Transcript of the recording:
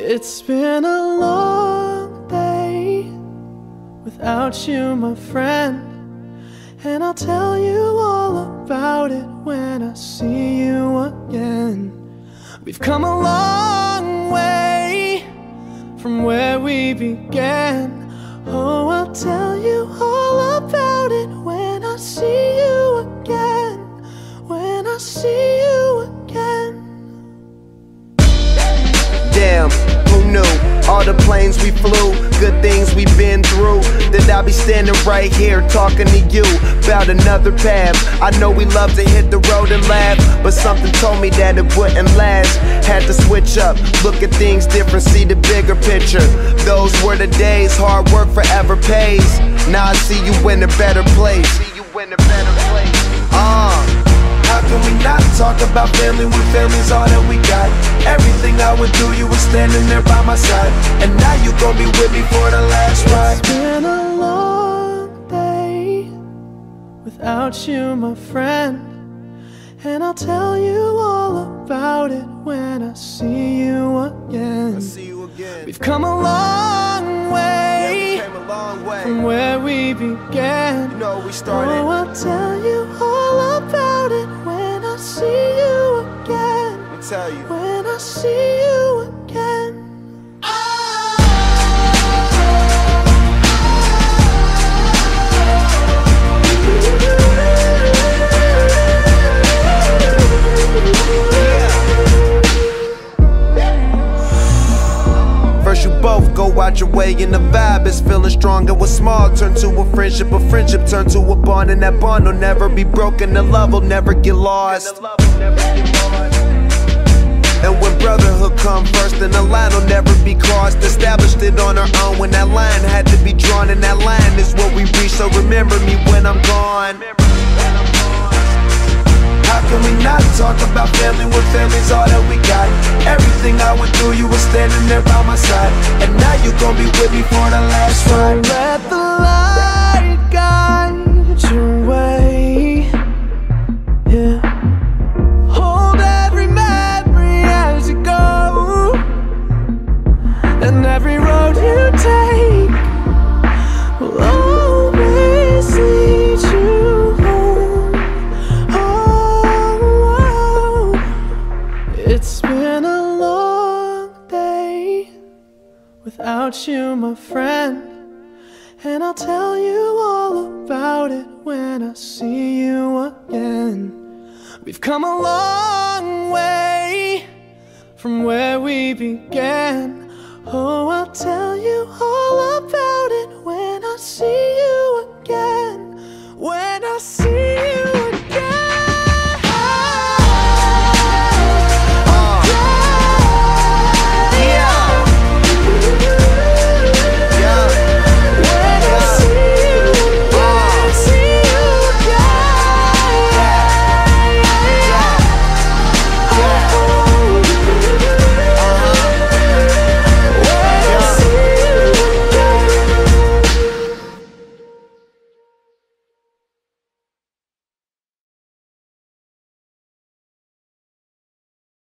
It's been a long day without you, my friend, and I'll tell you all about it when I see you again. We've come a long way from where we began. Oh, I'll tell you all about it when I see you again. When I see you again. Damn, who knew? All the planes we flew, good things we've been through, that I'll be standing right here talking to you about another path. I know we love to hit the road and laugh, but something told me that it wouldn't last. Had to switch up, look at things different, see the bigger picture. Those were the days, hard work forever pays. Now I see you in a better place. How can we not talk about family when family's all that we got? Everything I would do, you were standing there by my side, and now you gon' be with me for the last ride. It's been a long day without you, my friend, and I'll tell you all about it when I see you again. We've come a long way, from where we began. You know we started. Oh, I'll tell you all about it when I see you again. Let me tell you. When I see you again. First you both go out your way and the vibe is feeling strong. And what's small turn to a friendship turn to a bond, and that bond will never be broken. The love will never get lost. And when brotherhood come first, then the line will never be crossed. Established it on our own when that line had to be drawn, and that line is what we reach. So remember me when I'm gone. How can we not talk about family when family's all that we got? Everything I went through, you were standing there by my side, and now you gon' be with me for the last ride. Let the light guide your way, yeah. Hold every memory as you go, and every road you take will always lead you home. Oh, it's been a long day without you, my friend, and I'll tell you all about it when I see you again. We've come a long way from where we began. Oh, I'll tell